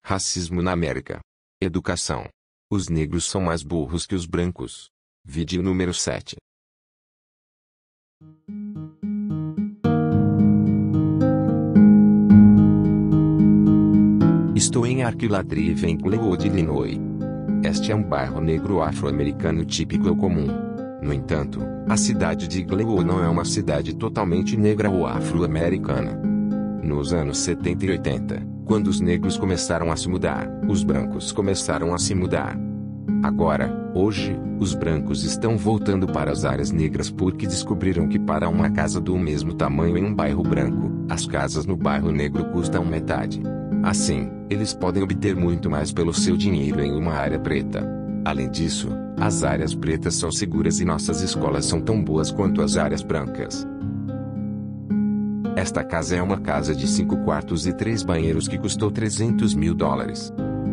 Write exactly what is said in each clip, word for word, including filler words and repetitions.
Racismo na América. Educação. Os negros são mais burros que os brancos. Vídeo número sete. Estou em Arquiladrive, em Glenwood, Illinois. Este é um bairro negro afro-americano típico ou comum. No entanto, a cidade de Glenwood não é uma cidade totalmente negra ou afro-americana. Nos anos setenta e oitenta, quando os negros começaram a se mudar, os brancos começaram a se mudar. Agora, hoje, os brancos estão voltando para as áreas negras porque descobriram que para uma casa do mesmo tamanho em um bairro branco, as casas no bairro negro custam metade. Assim, eles podem obter muito mais pelo seu dinheiro em uma área preta. Além disso, as áreas pretas são seguras e nossas escolas são tão boas quanto as áreas brancas. Esta casa é uma casa de cinco quartos e três banheiros que custou trezentos mil dólares.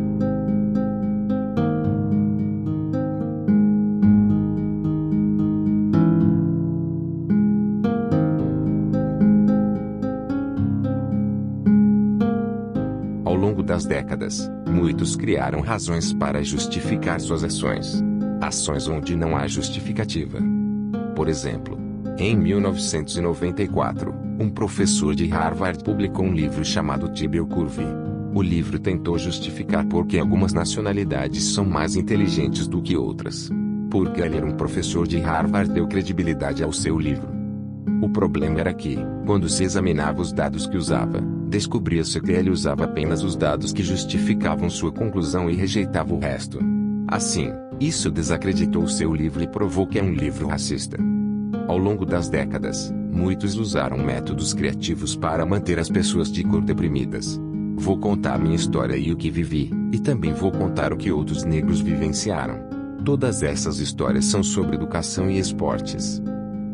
Ao longo das décadas, muitos criaram razões para justificar suas ações. Ações onde não há justificativa. Por exemplo, em mil novecentos e noventa e quatro, um professor de Harvard publicou um livro chamado Tibble Curve. O livro tentou justificar por que algumas nacionalidades são mais inteligentes do que outras. Porque ele era um professor de Harvard, deu credibilidade ao seu livro. O problema era que, quando se examinava os dados que usava, descobria-se que ele usava apenas os dados que justificavam sua conclusão e rejeitava o resto. Assim, isso desacreditou seu livro e provou que é um livro racista. Ao longo das décadas, muitos usaram métodos criativos para manter as pessoas de cor deprimidas. Vou contar minha história e o que vivi, e também vou contar o que outros negros vivenciaram. Todas essas histórias são sobre educação e esportes.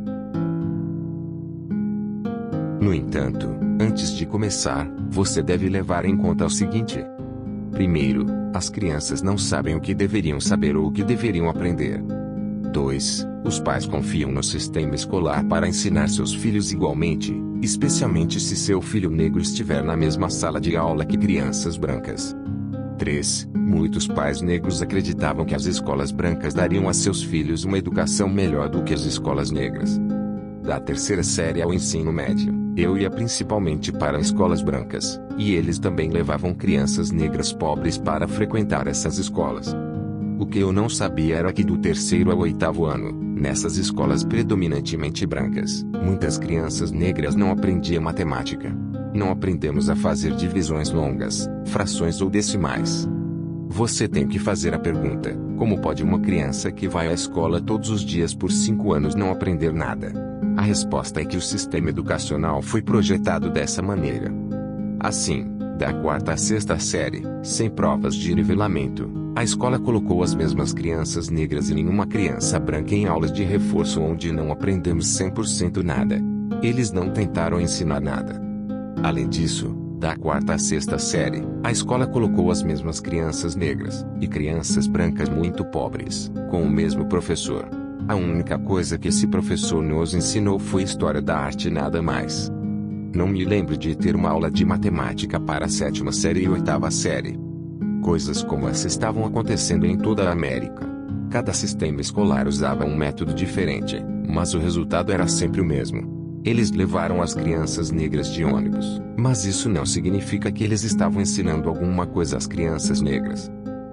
No entanto, antes de começar, você deve levar em conta o seguinte. Primeiro, as crianças não sabem o que deveriam saber ou o que deveriam aprender. dois. Os pais confiam no sistema escolar para ensinar seus filhos igualmente, especialmente se seu filho negro estiver na mesma sala de aula que crianças brancas. três. Muitos pais negros acreditavam que as escolas brancas dariam a seus filhos uma educação melhor do que as escolas negras. Da terceira série ao ensino médio, eu ia principalmente para escolas brancas, e eles também levavam crianças negras pobres para frequentar essas escolas. O que eu não sabia era que do terceiro ao oitavo ano, nessas escolas predominantemente brancas, muitas crianças negras não aprendiam matemática. Não aprendemos a fazer divisões longas, frações ou decimais. Você tem que fazer a pergunta: como pode uma criança que vai à escola todos os dias por cinco anos não aprender nada? A resposta é que o sistema educacional foi projetado dessa maneira. Assim, da quarta à sexta série, sem provas de nivelamento, a escola colocou as mesmas crianças negras e nenhuma criança branca em aulas de reforço onde não aprendemos cem por cento nada. Eles não tentaram ensinar nada. Além disso, da quarta à sexta série, a escola colocou as mesmas crianças negras e crianças brancas muito pobres, com o mesmo professor. A única coisa que esse professor nos ensinou foi história da arte e nada mais. Não me lembro de ter uma aula de matemática para a sétima série e oitava série. Coisas como essa estavam acontecendo em toda a América. Cada sistema escolar usava um método diferente, mas o resultado era sempre o mesmo. Eles levaram as crianças negras de ônibus, mas isso não significa que eles estavam ensinando alguma coisa às crianças negras.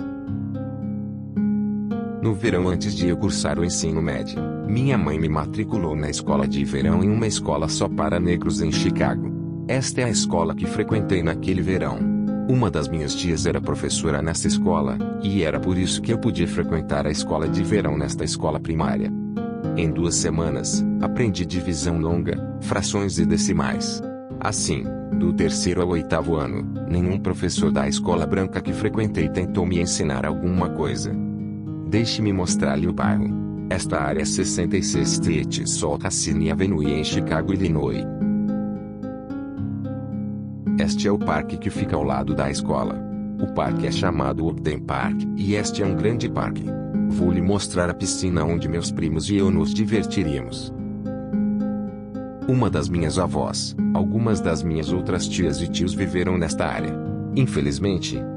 No verão antes de eu cursar o ensino médio, minha mãe me matriculou na escola de verão em uma escola só para negros em Chicago. Esta é a escola que frequentei naquele verão. Uma das minhas tias era professora nessa escola, e era por isso que eu podia frequentar a escola de verão nesta escola primária. Em duas semanas, aprendi divisão longa, frações e decimais. Assim, do terceiro ao oitavo ano, nenhum professor da escola branca que frequentei tentou me ensinar alguma coisa. Deixe-me mostrar-lhe o bairro. Esta área é sessenta e seis Street South Racine Avenue em Chicago, Illinois. Este é o parque que fica ao lado da escola. O parque é chamado Ogden Park, e este é um grande parque. Vou lhe mostrar a piscina onde meus primos e eu nos divertiríamos. Uma das minhas avós, algumas das minhas outras tias e tios viveram nesta área. Infelizmente,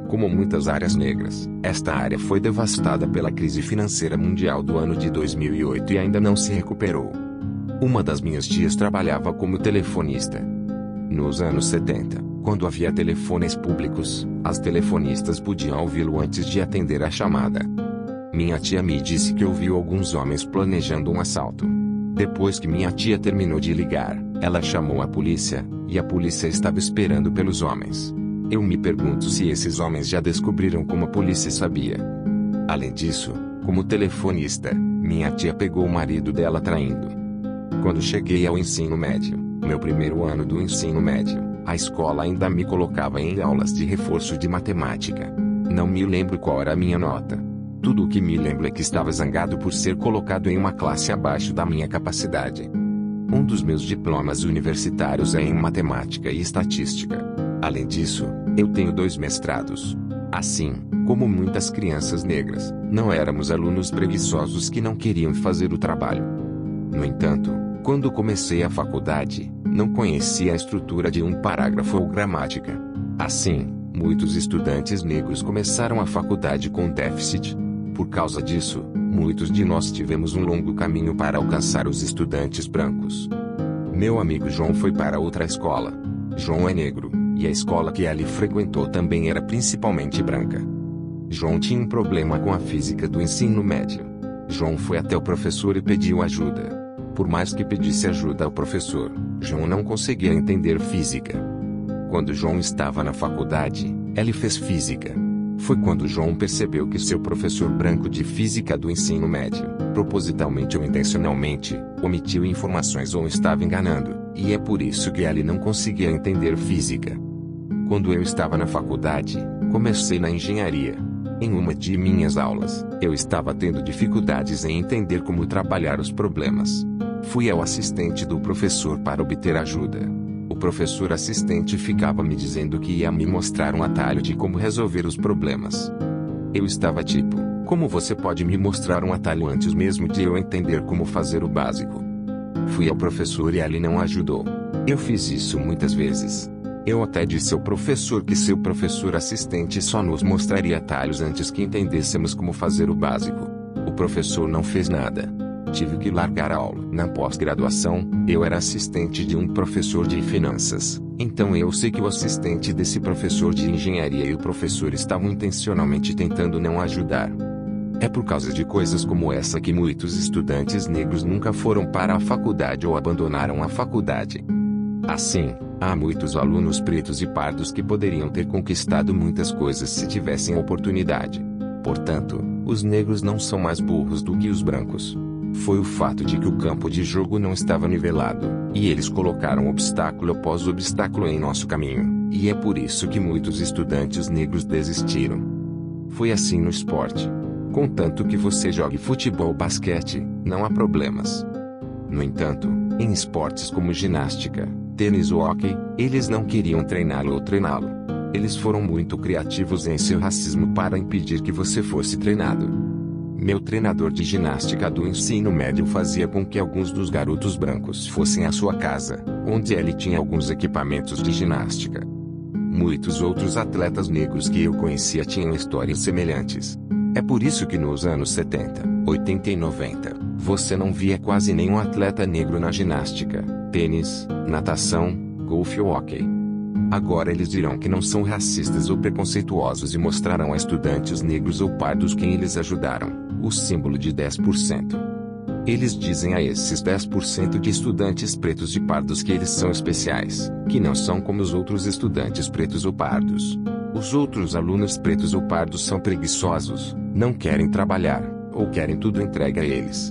Como muitas áreas negras, esta área foi devastada pela crise financeira mundial do ano de dois mil e oito e ainda não se recuperou. Uma das minhas tias trabalhava como telefonista. Nos anos setenta, quando havia telefones públicos, as telefonistas podiam ouvi-lo antes de atender a chamada. Minha tia me disse que ouviu alguns homens planejando um assalto. Depois que minha tia terminou de ligar, ela chamou a polícia, e a polícia estava esperando pelos homens. Eu me pergunto se esses homens já descobriram como a polícia sabia. Além disso, como telefonista, minha tia pegou o marido dela traindo. Quando cheguei ao ensino médio, meu primeiro ano do ensino médio, a escola ainda me colocava em aulas de reforço de matemática. Não me lembro qual era a minha nota. Tudo o que me lembro é que estava zangado por ser colocado em uma classe abaixo da minha capacidade. Um dos meus diplomas universitários é em matemática e estatística. Além disso, eu tenho dois mestrados. Assim, como muitas crianças negras, não éramos alunos preguiçosos que não queriam fazer o trabalho. No entanto, quando comecei a faculdade, não conhecia a estrutura de um parágrafo ou gramática. Assim, muitos estudantes negros começaram a faculdade com déficit. Por causa disso, muitos de nós tivemos um longo caminho para alcançar os estudantes brancos. Meu amigo João foi para outra escola. João é negro, e a escola que ele frequentou também era principalmente branca. João tinha um problema com a física do ensino médio. João foi até o professor e pediu ajuda. Por mais que pedisse ajuda ao professor, João não conseguia entender física. Quando João estava na faculdade, ele fez física. Foi quando João percebeu que seu professor branco de física do ensino médio, propositalmente ou intencionalmente, omitiu informações ou estava enganando, e é por isso que ele não conseguia entender física. Quando eu estava na faculdade, comecei na engenharia. Em uma de minhas aulas, eu estava tendo dificuldades em entender como trabalhar os problemas. Fui ao assistente do professor para obter ajuda. O professor assistente ficava me dizendo que ia me mostrar um atalho de como resolver os problemas. Eu estava tipo, como você pode me mostrar um atalho antes mesmo de eu entender como fazer o básico? Fui ao professor e ele não ajudou. Eu fiz isso muitas vezes. Eu até disse ao professor que seu professor assistente só nos mostraria atalhos antes que entendêssemos como fazer o básico. O professor não fez nada. Tive que largar a aula. Na pós-graduação, eu era assistente de um professor de finanças, então eu sei que o assistente desse professor de engenharia e o professor estavam intencionalmente tentando não ajudar. É por causa de coisas como essa que muitos estudantes negros nunca foram para a faculdade ou abandonaram a faculdade. Assim, há muitos alunos pretos e pardos que poderiam ter conquistado muitas coisas se tivessem oportunidade. Portanto, os negros não são mais burros do que os brancos. Foi o fato de que o campo de jogo não estava nivelado, e eles colocaram obstáculo após obstáculo em nosso caminho, e é por isso que muitos estudantes negros desistiram. Foi assim no esporte. Contanto que você jogue futebol ou basquete, não há problemas. No entanto, em esportes como ginástica, tênis ou hóquei, eles não queriam treiná-lo ou treiná-lo. Eles foram muito criativos em seu racismo para impedir que você fosse treinado. Meu treinador de ginástica do ensino médio fazia com que alguns dos garotos brancos fossem à sua casa, onde ele tinha alguns equipamentos de ginástica. Muitos outros atletas negros que eu conhecia tinham histórias semelhantes. É por isso que nos anos setenta, oitenta e noventa, você não via quase nenhum atleta negro na ginástica, tênis, natação, golfe ou hóquei. Agora eles dirão que não são racistas ou preconceituosos e mostrarão a estudantes negros ou pardos quem eles ajudaram. O símbolo de dez por cento. Eles dizem a esses dez por cento de estudantes pretos e pardos que eles são especiais, que não são como os outros estudantes pretos ou pardos. Os outros alunos pretos ou pardos são preguiçosos, não querem trabalhar, ou querem tudo entregue a eles.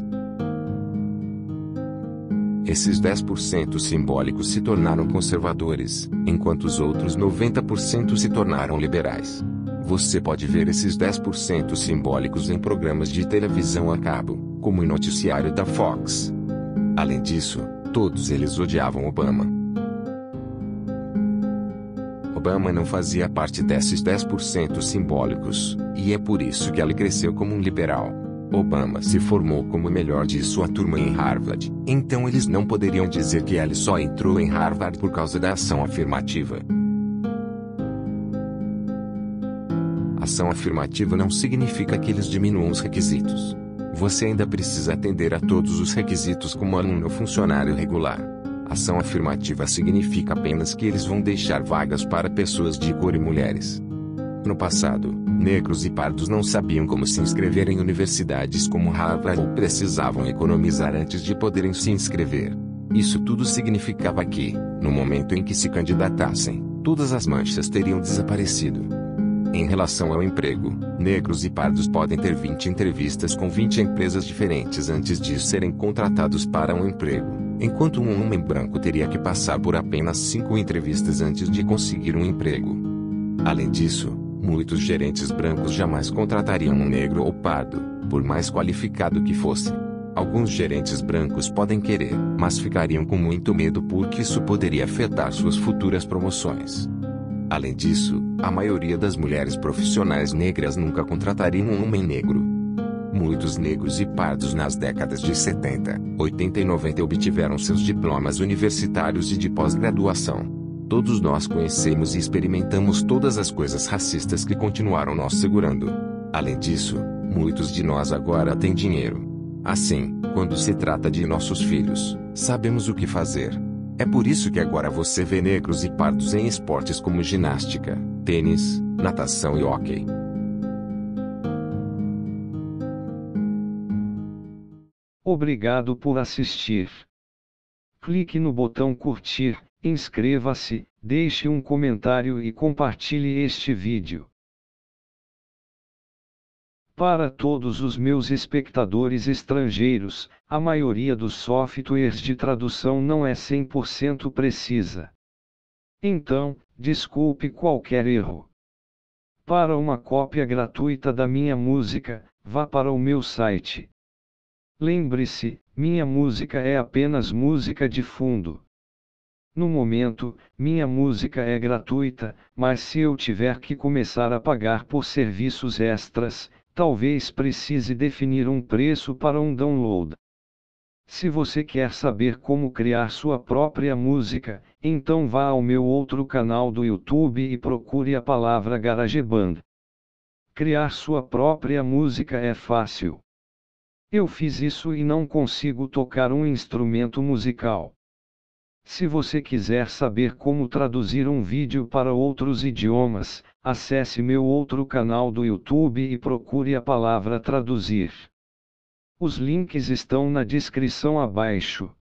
Esses dez por cento simbólicos se tornaram conservadores, enquanto os outros noventa por cento se tornaram liberais. Você pode ver esses dez por cento simbólicos em programas de televisão a cabo, como o noticiário da Fox. Além disso, todos eles odiavam Obama. Obama não fazia parte desses dez por cento simbólicos, e é por isso que ele cresceu como um liberal. Obama se formou como o melhor de sua turma em Harvard, então eles não poderiam dizer que ele só entrou em Harvard por causa da ação afirmativa. Ação afirmativa não significa que eles diminuam os requisitos. Você ainda precisa atender a todos os requisitos como aluno ou funcionário regular. Ação afirmativa significa apenas que eles vão deixar vagas para pessoas de cor e mulheres. No passado, negros e pardos não sabiam como se inscrever em universidades como Harvard ou precisavam economizar antes de poderem se inscrever. Isso tudo significava que, no momento em que se candidatassem, todas as manchas teriam desaparecido. Em relação ao emprego, negros e pardos podem ter vinte entrevistas com vinte empresas diferentes antes de serem contratados para um emprego, enquanto um homem branco teria que passar por apenas cinco entrevistas antes de conseguir um emprego. Além disso, muitos gerentes brancos jamais contratariam um negro ou pardo, por mais qualificado que fosse. Alguns gerentes brancos podem querer, mas ficariam com muito medo porque isso poderia afetar suas futuras promoções. Além disso, a maioria das mulheres profissionais negras nunca contratariam um homem negro. Muitos negros e pardos nas décadas de setenta, oitenta e noventa obtiveram seus diplomas universitários e de pós-graduação. Todos nós conhecemos e experimentamos todas as coisas racistas que continuaram nos segurando. Além disso, muitos de nós agora têm dinheiro. Assim, quando se trata de nossos filhos, sabemos o que fazer. É por isso que agora você vê negros e pardos em esportes como ginástica, tênis, natação e hóquei. Obrigado por assistir. Clique no botão curtir, inscreva-se, deixe um comentário e compartilhe este vídeo. Para todos os meus espectadores estrangeiros, a maioria dos softwares de tradução não é cem por cento precisa. Então, desculpe qualquer erro. Para uma cópia gratuita da minha música, vá para o meu site. Lembre-se, minha música é apenas música de fundo. No momento, minha música é gratuita, mas se eu tiver que começar a pagar por serviços extras, talvez precise definir um preço para um download. Se você quer saber como criar sua própria música, então vá ao meu outro canal do YouTube e procure a palavra GarageBand. Criar sua própria música é fácil. Eu fiz isso e não consigo tocar um instrumento musical. Se você quiser saber como traduzir um vídeo para outros idiomas, acesse meu outro canal do YouTube e procure a palavra traduzir. Os links estão na descrição abaixo.